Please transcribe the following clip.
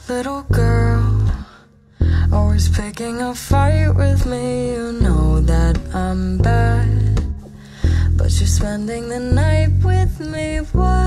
Little girl, always picking a fight with me. You know that I'm bad, but you're spending the night with me. What?